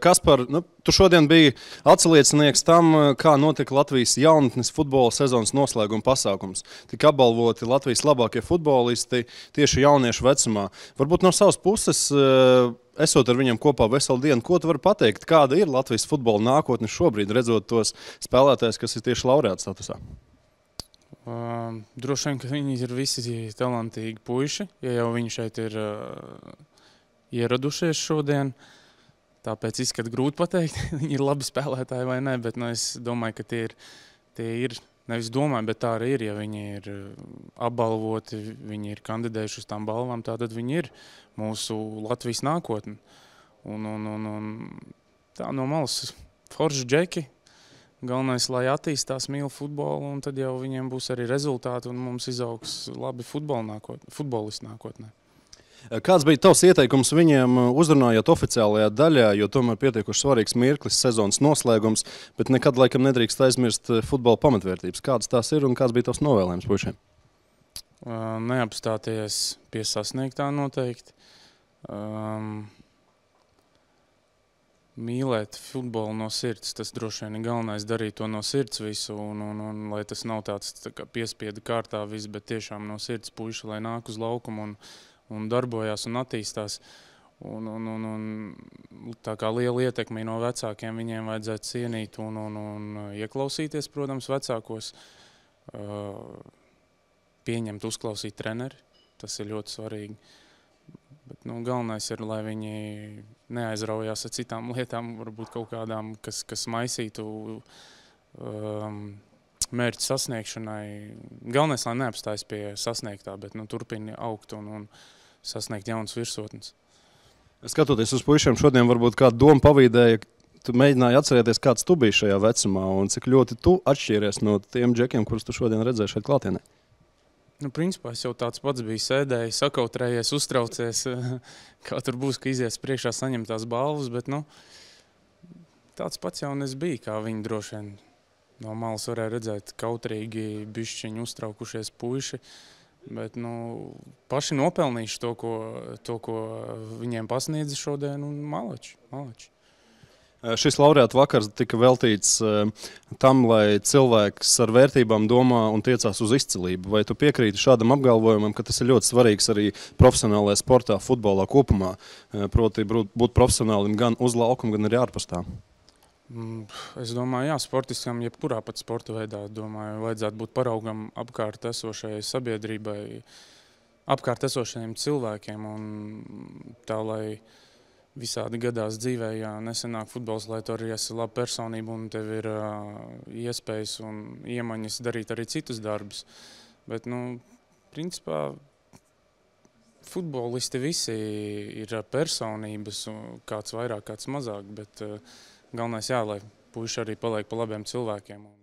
Kaspar, tu šodien biji atsliecinieks tam, kā notika Latvijas jaunatnes futbola sezonas noslēguma pasākums. Tika apbalvoti Latvijas labākie futbolisti tieši jauniešu vecumā. Varbūt no savas puses, esot ar viņiem kopā veselu dienu, ko tu vari pateikt, kāda ir Latvijas futbola nākotne šobrīd, redzot tos spēlētājus, kas ir tieši laureāta statusā? Droši vien, ka viņi ir visi talantīgi puiši, ja jau viņi šeit ir ieradušies šodien. Tāpēc izskat grūti pateikt, viņi ir labi spēlētāji vai ne, bet es domāju, ka tie ir, nevis domāju, bet tā arī ir, ja viņi ir apbalvoti, viņi ir kandidējuši uz tām balvām, tātad viņi ir mūsu Latvijas nākotne. Un tā no malas forši džeki. Galvenais, lai attīstās, mīl futbolu, un tad jau viņiem būs arī rezultāti, un mums izaugs labi futbolisti nākotnē. Kāds bija tavs ieteikums viņiem uzrunājot oficiālajā daļā, jo tomēr pietiekuši svarīgs mirklis, sezonas noslēgums, bet nekad laikam nedrīkst aizmirst futbola pamatvērtības. Kādas tās ir un kāds bija tavs novēlējums puišiem? Neapstāties pie sasniegtā noteikti. Mīlēt futbolu no sirds, tas droši vien ir galvenais, darīt to no sirds visu, un lai tas nav tāds tā kā piespiedu kārtā viss, bet tiešām no sirds puiši, lai nāk uz laukumu un darbojās un attīstās. Un tā kā liela ietekme no vecākiem viņiem vajadzētu cienīt un ieklausīties, protams, vecākos, pieņemt, uzklausīt treneri, tas ir ļoti svarīgi. Bet galvenais ir, lai viņi neaizraujās ar citām lietām, varbūt kaut kādām, kas maisītu mērķu sasniegšanai. Galvenais, lai neapstājas pie sasniegtā, bet turpina augt un sasniegt jaunas virsotnes. Skatoties uz puišiem šodien, varbūt kādu domu pavīdēja, tu mēģināji atcerēties, kāds tu biji šajā vecumā un cik ļoti tu atšķīries no tiem džekiem, kurus tu šodien redzēji šeit klātienē. Principā es jau tāds pats biju sēdējis, sakautrējies, uztraucies, kā tur būs, ka izies priekšā saņemt tās balvas, bet tāds pats jau es biju, kā viņi droši vien no malas varēja redzēt kautrīgi, bišķiņi uztraukušies puiši, bet paši nopelnījuši to, ko viņiem pasniedza šodien, un malači. Šis laureāta vakars tika veltīts tam, lai cilvēks ar vērtībām domā un tiecās uz izcilību. Vai tu piekrīti šādam apgalvojumam, ka tas ir ļoti svarīgs arī profesionālajā sportā, futbolā kopumā, proti būt profesionālim gan uz laukuma, gan arī ārpus tā? Es domāju, jā, sportiskam, jebkurā pat sporta veidā, domāju, vajadzētu būt paraugam apkārt esošajai sabiedrībai, apkārt esošajiem cilvēkiem, un tā, lai visādi gadās dzīvē, ja nesenāk futbols, lai tu arī esi laba personība un tev ir iespējas un iemaņas darīt arī citus darbus. Bet, principā, futbolisti visi ir personības, kāds vairāk, kāds mazāk, bet galvenais, jā, lai puiši arī paliek pa labiem cilvēkiem.